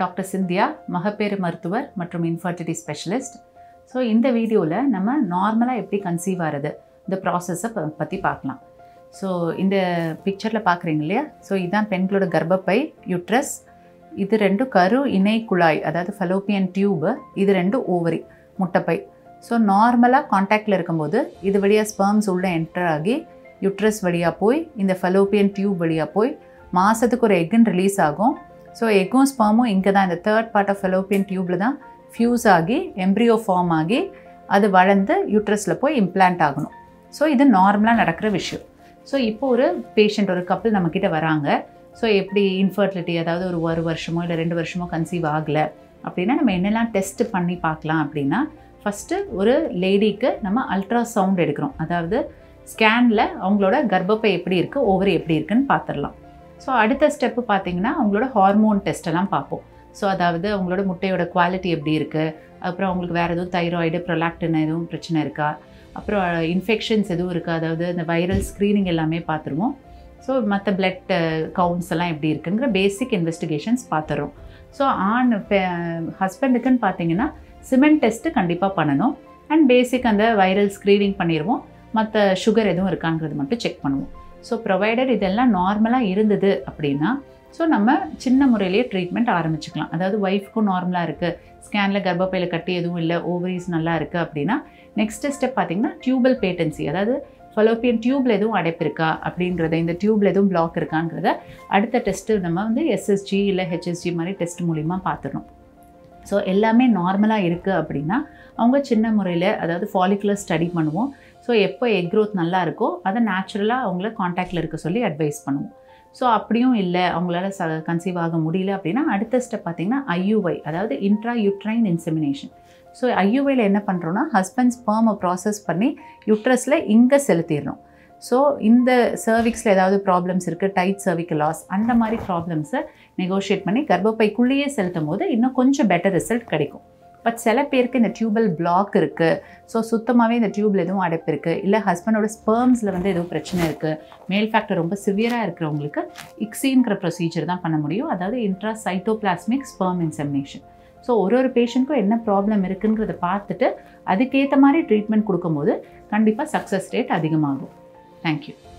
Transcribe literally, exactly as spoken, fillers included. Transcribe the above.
Doctor Scindia, மகப்பேறு மருத்துவர் மற்றும் Infertility Specialist. ஸோ இந்த வீடியோவில் நம்ம நார்மலாக எப்படி கன்சீவ் ஆகிறது இந்த ப்ராசஸை ப பற்றி பார்க்கலாம். ஸோ இந்த பிக்சரில் பார்க்குறீங்க இல்லையா? ஸோ இதுதான் பெண்களோட கர்ப்பப்பை, யூட்ரஸ். இது ரெண்டும் கரு இணை குழாய், அதாவது ஃபெலோப்பியன் டியூபு. இது ரெண்டும் ஓவரி, முட்டைப்பை. ஸோ நார்மலாக காண்டாக்டில் இருக்கும்போது இது வழியாக ஸ்பெர்ம்ஸ் உள்ளே என்டர் ஆகி யூட்ரஸ் வழியாக போய் இந்த ஃபெலோப்பியன் டியூப் வழியாக போய் மாதத்துக்கு ஒரு எக்குன்னு ரிலீஸ் ஆகும். ஸோ எக்கும் ஸ்பெர்மும் இங்கே தான் இந்த தேர்ட் பார்ட் ஆஃப் ஃபெலோப்பியன் டியூப்பில் தான் ஃப்யூஸ் ஆகி எம்ப்ரியோ ஃபார்ம் ஆகி அது வளர்ந்து யூட்ரஸில் போய் இம்ப்ளான்ட் ஆகணும். ஸோ இது நார்மலாக நடக்கிற விஷயம். ஸோ இப்போ ஒரு பேஷண்ட், ஒரு கப்பிள் நம்மக்கிட்ட வராங்க. ஸோ எப்படி இன்ஃபர்டிலிட்டி, அதாவது ஒரு ஒரு வருஷமோ இல்லை ரெண்டு வருஷமோ கன்சீவ் ஆகலை அப்படின்னா நம்ம என்னெல்லாம் டெஸ்ட் பண்ணி பார்க்கலாம் அப்படின்னா, ஃபஸ்ட்டு ஒரு லேடிக்கு நம்ம அல்ட்ராசவுண்ட் எடுக்கிறோம். அதாவது ஸ்கேனில் அவங்களோட கர்ப்பப்பை எப்படி இருக்குது, ஓவரி எப்படி இருக்குன்னு பார்த்துடலாம். ஸோ அடுத்த ஸ்டெப்பு பார்த்திங்கன்னா அவங்களோட ஹார்மோன் டெஸ்ட்டெல்லாம் பார்ப்போம். ஸோ அதாவது அவங்களோட முட்டையோட குவாலிட்டி எப்படி இருக்குது, அப்புறம் அவங்களுக்கு வேறு எதுவும் தைராய்டு, ப்ரொலாக்டின் எதுவும் பிரச்சனை இருக்கா, அப்புறம் இன்ஃபெக்ஷன்ஸ் எதுவும் இருக்கா, அதாவது இந்த வைரல் ஸ்க்ரீனிங் எல்லாமே பார்த்துருவோம். ஸோ மற்ற பிளட் கவுண்ட்ஸ் எல்லாம் எப்படி இருக்குங்கிற பேசிக் இன்வெஸ்டிகேஷன்ஸ் பார்த்துறோம். ஸோ ஆண் ஹஸ்பண்டுக்குன்னு பார்த்தீங்கன்னா சிமென் டெஸ்ட்டு கண்டிப்பாக பண்ணணும். அண்ட் பேசிக் அந்த வைரல் ஸ்க்ரீனிங் பண்ணிடுவோம். மற்ற சுகர் எதுவும் இருக்காங்கிறது மட்டும் செக் பண்ணுவோம். ஸோ ப்ரொவைடர் இதெல்லாம் நார்மலாக இருந்தது அப்படின்னா ஸோ நம்ம சின்ன முறையிலேயே ட்ரீட்மெண்ட் ஆரம்பிச்சுக்கலாம். அதாவது ஒய்ஃப்க்கும் நார்மலாக இருக்குது, ஸ்கேனில் கர்ப்பப்பையில் கட்டி எதுவும் இல்லை, ஓவரிஸ் நல்லா இருக்குது அப்படின்னா நெக்ஸ்ட்டு ஸ்டெப் பார்த்திங்கன்னா டியூபல் பேட்டன்சி, அதாவது ஃபெலோப்பியன் டியூப்பில் எதுவும் அடைப்பு இருக்கா அப்படிங்கிறத, இந்த டியூப்பில் எதுவும் பிளாக் இருக்காங்கிறத அடுத்த டெஸ்ட்டு நம்ம வந்து எஸ்எஸ்ஜி இல்லை ஹெச்எஸ்ஜி மாதிரி டெஸ்ட் மூலிமா பார்த்துடணும். ஸோ எல்லாமே நார்மலாக இருக்குது அப்படின்னா அவங்க சின்ன முறையில், அதாவது ஃபாலிகுலர் ஸ்டடி பண்ணுவோம். ஸோ எப்போ எக் க்ரோத் நல்லா இருக்கோ அதை நேச்சுரலாக அவங்கள காண்டாக்டில் இருக்க சொல்லி அட்வைஸ் பண்ணுவோம். ஸோ அப்படியும் இல்லை, அவங்களால ச கன்சீவ் ஆக முடியல அப்படின்னா அடுத்த ஸ்டெப் பார்த்திங்கன்னா ஐயுஐ, அதாவது இன்ட்ரா யூட்ரைன் இன்செமினேஷன். ஸோ ஐயுஐயில் என்ன பண்ணுறோன்னா ஹஸ்பண்ட் ஸ்பெர்மை ப்ராசஸ் பண்ணி யூட்ரஸில் இங்கே செலுத்திடுறோம். ஸோ இந்த சர்விக்ஸில் ஏதாவது ப்ராப்ளம்ஸ் இருக்குது, டைட் சர்விக்கல் லாஸ், அந்த மாதிரி ப்ராப்ளம்ஸை நெகோஷியேட் பண்ணி கர்ப்பப்பைக்குள்ளேயே செலுத்தும் போது இன்னும் கொஞ்சம் பெட்டர் ரிசல்ட் கிடைக்கும். பட் சில பேருக்கு இந்த டியூபல் பிளாக் இருக்குது, ஸோ சுத்தமாகவே இந்த டியூப்பில் எதுவும் அடைப்பு இருக்குது, இல்லை ஹஸ்பண்டோட ஸ்பெர்ம்ஸில் வந்து எதுவும் பிரச்சனை இருக்குது, மேல் ஃபேக்டர் ரொம்ப சிவியராக இருக்கிறவங்களுக்கு இக்ஸிங்கிற ப்ரொசீஜர் தான் பண்ண முடியும். அதாவது intra cytoplasmic sperm insemination. So ஒரு ஒரு பேஷண்ட்க்கும் என்ன ப்ராப்ளம் இருக்குங்கிறத பார்த்துட்டு அதுக்கேற்ற மாதிரி ட்ரீட்மெண்ட் கொடுக்கும்போது கண்டிப்பாக சக்ஸஸ் ரேட் அதிகமாகும். தேங்க்யூ.